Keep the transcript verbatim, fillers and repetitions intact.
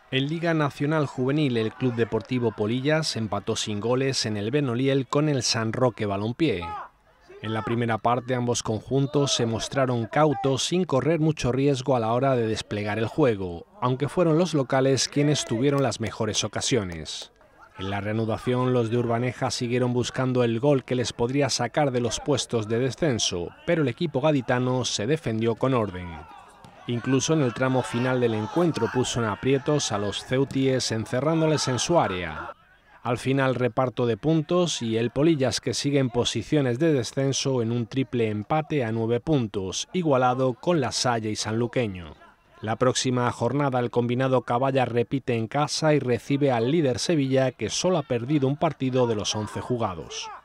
En Liga Nacional Juvenil, el Club Deportivo Polillas empató sin goles en el Benoliel con el San Roque Balompié. En la primera parte ambos conjuntos se mostraron cautos sin correr mucho riesgo a la hora de desplegar el juego, aunque fueron los locales quienes tuvieron las mejores ocasiones. En la reanudación los de Urbaneja siguieron buscando el gol que les podría sacar de los puestos de descenso, pero el equipo gaditano se defendió con orden. Incluso en el tramo final del encuentro puso en aprietos a los ceutíes encerrándoles en su área. Al final reparto de puntos y el Polillas que sigue en posiciones de descenso en un triple empate a nueve puntos, igualado con La Salle y Sanluqueño. La próxima jornada el combinado Caballa repite en casa y recibe al líder Sevilla que solo ha perdido un partido de los once jugados.